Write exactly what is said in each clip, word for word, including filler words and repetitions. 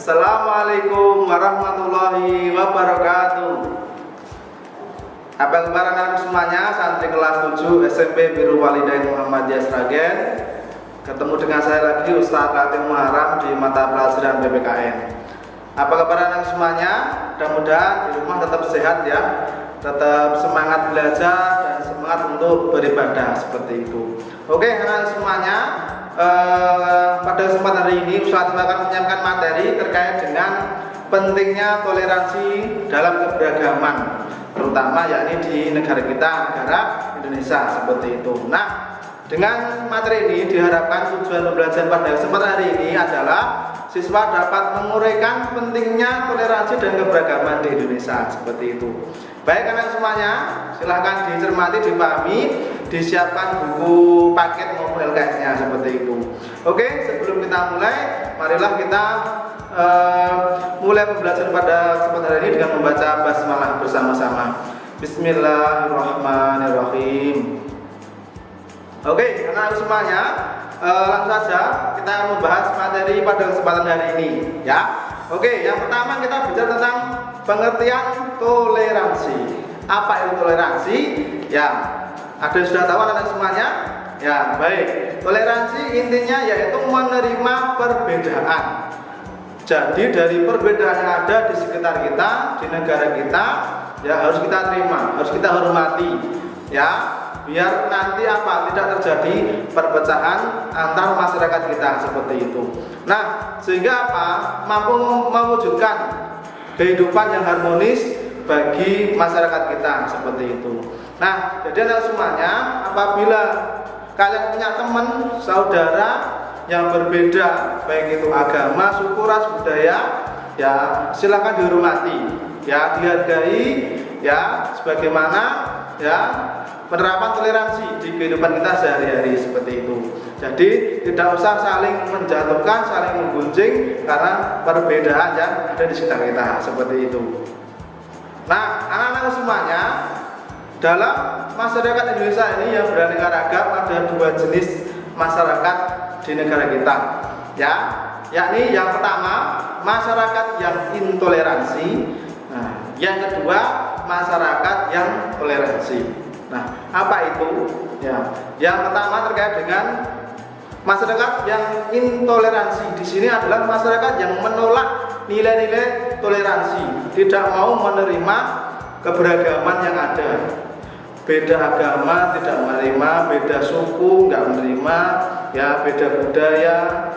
Assalamualaikum warahmatullahi wabarakatuh. Apa kabar anak semuanya? Santri kelas tujuh S M P Birrul Walidain Muhammadiyah Sragen. Ketemu dengan saya lagi Ustadz Latif Muharram di mata pelajaran P P K N. Apa kabar anak semuanya? Mudah-mudahan di rumah tetap sehat ya, tetap semangat belajar dan semangat untuk beribadah seperti itu. Oke anak semuanya. Uh, pada kesempatan hari ini Ustadz akan menyampaikan materi terkait dengan pentingnya toleransi dalam keberagaman, terutama yakni di negara kita, negara Indonesia seperti itu. Nah, dengan materi ini diharapkan tujuan pembelajaran pada kesempatan hari ini adalah siswa dapat menguraikan pentingnya toleransi dan keberagaman di Indonesia seperti itu. Baik anak semuanya, silahkan dicermati, dipahami, disiapkan buku paket maupun L K S-nya seperti itu. Oke, sebelum kita mulai, marilah kita uh, mulai pembelajaran pada kesempatan hari ini dengan membaca basmalah bersama-sama. Bismillahirrahmanirrahim. Oke, anak semuanya, uh, langsung saja kita membahas materi pada kesempatan hari ini, ya. Oke, yang pertama kita bicara tentang pengertian toleransi. Apa itu toleransi? Ya, ada yang sudah tahu anak semuanya? Ya, baik. Toleransi intinya yaitu menerima perbedaan. Jadi dari perbedaan yang ada di sekitar kita, di negara kita, ya harus kita terima, harus kita hormati, ya. Biar nanti apa tidak terjadi perpecahan antar masyarakat kita seperti itu. Nah, sehingga apa mampu mewujudkan kehidupan yang harmonis bagi masyarakat kita seperti itu. Nah, jadi anak semuanya, apabila kalian punya teman, saudara yang berbeda, baik itu agama, suku, ras, budaya, ya silakan dihormati, ya dihargai, ya sebagaimana ya penerapan toleransi di kehidupan kita sehari-hari seperti itu. Jadi tidak usah saling menjatuhkan, saling menggunjing karena perbedaan yang ada di sekitar kita seperti itu. Nah, anak-anak semuanya, dalam masyarakat Indonesia ini yang beraneka ragam ada dua jenis masyarakat di negara kita, ya, yakni yang pertama masyarakat yang intoleransi, nah, yang kedua masyarakat yang toleransi. Nah, apa itu? Ya, yang pertama terkait dengan masyarakat yang intoleransi. Di sini adalah masyarakat yang menolak nilai-nilai toleransi, tidak mau menerima keberagaman yang ada. Beda agama tidak menerima, beda suku nggak menerima, ya beda budaya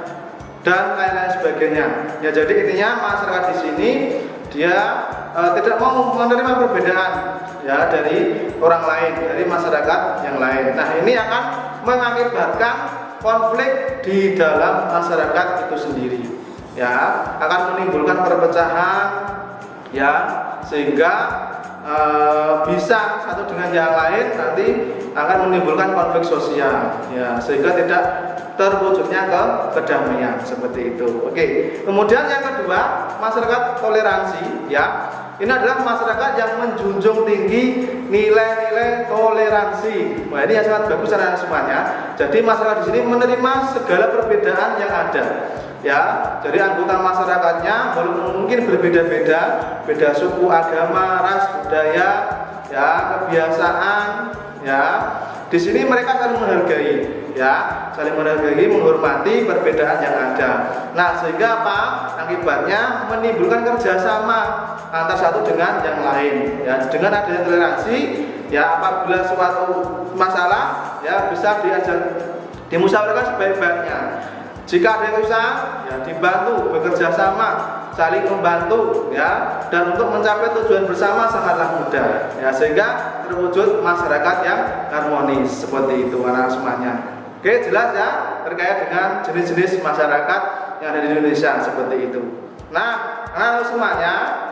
dan lain-lain sebagainya. Ya, jadi intinya masyarakat di sini dia e, tidak mau menerima perbedaan ya dari orang lain, dari masyarakat yang lain. Nah, ini akan mengakibatkan konflik di dalam masyarakat itu sendiri, ya akan menimbulkan perpecahan, ya sehingga e, bisa satu dengan yang lain nanti akan menimbulkan konflik sosial, ya sehingga tidak terwujudnya ke kedamaian seperti itu. Oke. Kemudian yang kedua, masyarakat toleransi, ya. Ini adalah masyarakat yang menjunjung tinggi nilai-nilai toleransi. Nah, ini yang sangat bagus anak semuanya. Jadi masyarakat di sini menerima segala perbedaan yang ada. Ya, jadi anggota masyarakatnya walaupun mungkin berbeda-beda, beda suku, agama, ras, budaya, ya, kebiasaan, ya. Di sini mereka saling menghargai, ya, saling menghargai, menghormati perbedaan yang ada. Nah, sehingga apa? Akibatnya menimbulkan kerjasama antara satu dengan yang lain. Ya, dengan adanya toleransi, ya, apabila suatu masalah, ya, bisa diajak, dimusyawarahkan sebaik-baiknya. Jika ada yang susah, ya, dibantu, bekerja sama, saling membantu, ya, dan untuk mencapai tujuan bersama sangatlah mudah, ya, sehingga terwujud masyarakat yang harmonis seperti itu anak semuanya. Oke, jelas ya terkait dengan jenis-jenis masyarakat yang ada di Indonesia seperti itu. Nah, anak semuanya,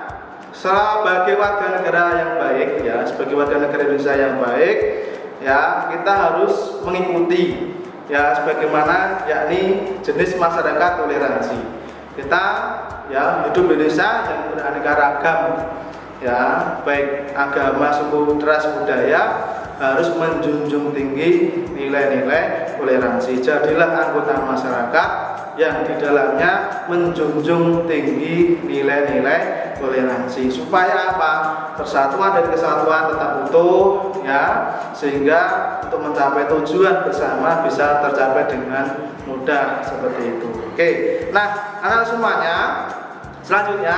sebagai warga negara yang baik, ya, sebagai warga negara Indonesia yang baik, ya, kita harus mengikuti, ya, sebagaimana yakni jenis masyarakat toleransi. Kita, ya, hidup di Indonesia yang beraneka ragam, ya, baik agama, suku, ras, budaya, harus menjunjung tinggi nilai-nilai toleransi. Jadilah anggota masyarakat yang di dalamnya menjunjung tinggi nilai-nilai toleransi. Supaya apa? Persatuan dan kesatuan tetap utuh, ya, sehingga untuk mencapai tujuan bersama bisa tercapai dengan mudah seperti itu. Oke, nah anak semuanya, selanjutnya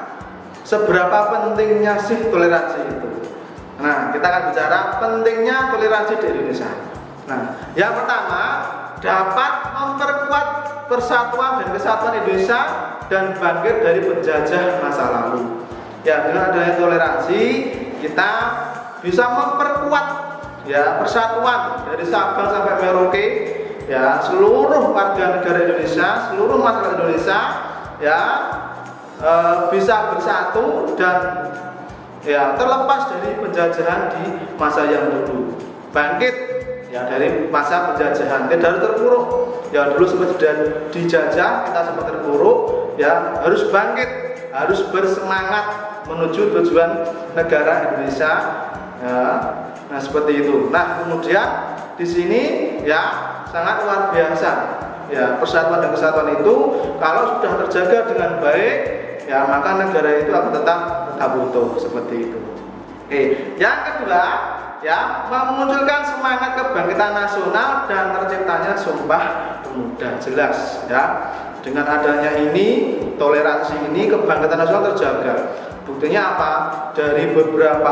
seberapa pentingnya sih toleransi itu? Nah, kita akan bicara pentingnya toleransi di Indonesia. Nah, yang pertama, dapat memperkuat persatuan dan kesatuan Indonesia dan bangkit dari penjajah masa lalu. Ya, dengan adanya toleransi kita bisa memperkuat ya persatuan dari Sabang sampai Merauke, ya, seluruh warga negara Indonesia, seluruh masyarakat Indonesia, ya, e, bisa bersatu dan ya terlepas dari penjajahan di masa yang dulu, bangkit ya dari masa penjajahan, tidak harus terpuruk. Ya dulu sempat dijajah, kita sempat terpuruk, ya harus bangkit, harus bersemangat menuju tujuan negara Indonesia. Ya, nah seperti itu. Nah kemudian di sini ya sangat luar biasa. Ya persatuan dan kesatuan itu kalau sudah terjaga dengan baik, ya maka negara itu akan tetap tetap utuh seperti itu. Oke, yang kedua, ya memunculkan semangat kebangkitan nasional dan terciptanya Sumpah Pemuda. Jelas ya, dengan adanya ini, toleransi ini, kebangkitan nasional terjaga. Buktinya apa? Dari beberapa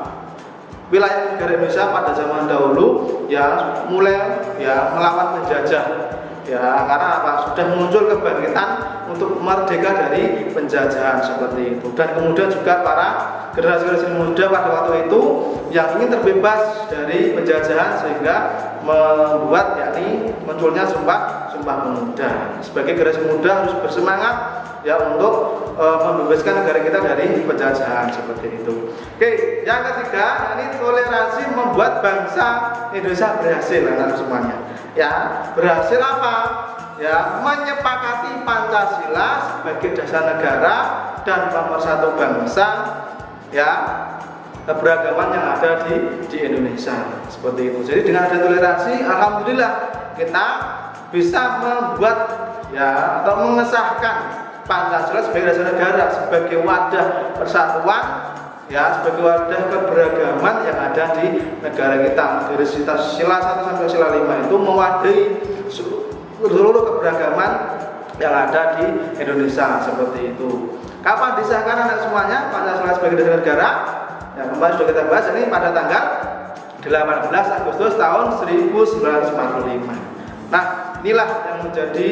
wilayah negara Indonesia pada zaman dahulu ya mulai ya melawan penjajah. Ya karena apa? Sudah muncul kebangkitan untuk merdeka dari penjajahan seperti itu. Dan kemudian juga para generasi-generasi muda pada waktu itu yang ingin terbebas dari penjajahan sehingga membuat yakni munculnya Sumpah Sumpah Pemuda. Sebagai generasi muda harus bersemangat ya untuk e, membebaskan negara kita dari penjajahan seperti itu. Oke, yang ketiga ini toleransi membuat bangsa Indonesia berhasil, anak semuanya. Ya, berhasil apa? Ya, menyepakati Pancasila sebagai dasar negara dan pemersatu bangsa, ya, keberagaman yang ada di di Indonesia seperti itu. Jadi dengan ada toleransi, alhamdulillah kita bisa membuat ya atau mengesahkan Pancasila sebagai dasar negara, sebagai wadah persatuan, ya, sebagai wadah keberagaman yang ada di negara kita. Dari sila satu sampai sila lima itu mewadahi seluruh keberagaman yang ada di Indonesia seperti itu. Kapan disahkan anak semuanya Pancasila sebagai dasar negara? Ya, kemarin sudah kita bahas ini pada tanggal delapan belas Agustus tahun seribu sembilan ratus empat puluh lima. Nah, inilah yang menjadi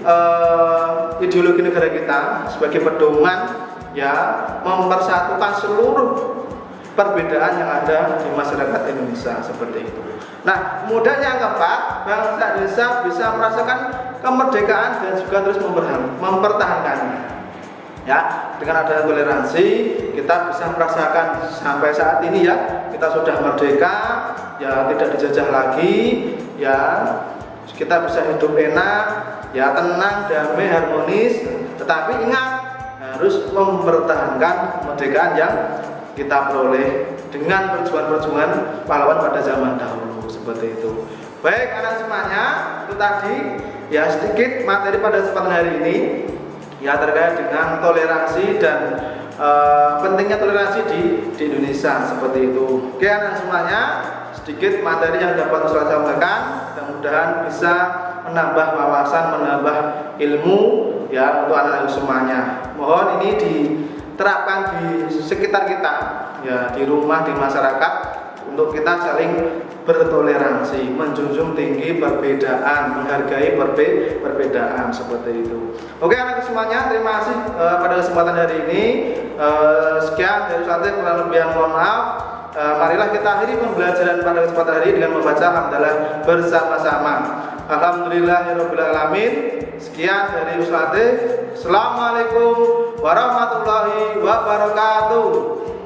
uh, ideologi negara kita sebagai pedoman ya mempersatukan seluruh perbedaan yang ada di masyarakat Indonesia seperti itu. Nah, kemudian yang keempat, bangsa Indonesia bisa merasakan kemerdekaan dan juga terus mempertahankannya. Ya, dengan adanya toleransi kita bisa merasakan sampai saat ini ya kita sudah merdeka, ya tidak dijajah lagi, ya kita bisa hidup enak, ya tenang, damai, harmonis. Tetapi ingat harus mempertahankan kemerdekaan yang kita peroleh dengan perjuangan-perjuangan pahlawan pada zaman dahulu seperti itu. Baik anak semuanya, itu tadi ya sedikit materi pada kesempatan hari ini ya terkait dengan toleransi dan e, pentingnya toleransi di, di Indonesia seperti itu. Oke anak semuanya, sedikit materi yang dapat saya sampaikan, mudah-mudahan bisa menambah wawasan, menambah ilmu ya untuk anak-anak semuanya. Mohon ini diterapkan di sekitar kita ya, di rumah, di masyarakat, untuk kita saling bertoleransi, menjunjung tinggi perbedaan, menghargai perbe perbedaan seperti itu. Oke anak semuanya, terima kasih uh, pada kesempatan hari ini. Uh, sekian dari saya, kurang lebih yang mohon maaf. Uh, marilah kita akhiri pembelajaran pada kesempatan hari ini dengan membaca hamdalah bersama-sama. Alhamdulillahirabbil alamin. Sekian dari Ustaz. Assalamualaikum warahmatullahi wabarakatuh.